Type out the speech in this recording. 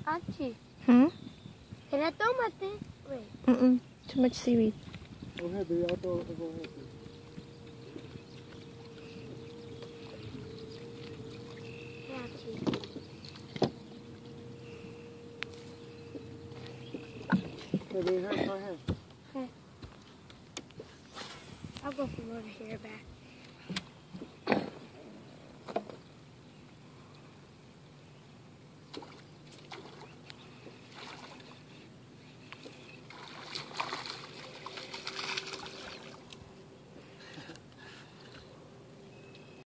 Auntie, Hmm? can I throw my thing? Wait. Too much seaweed. Go ahead, baby. I'll go ahead. Hey, Auntie. Hey, baby, go ahead. Okay. I'll go from over here back.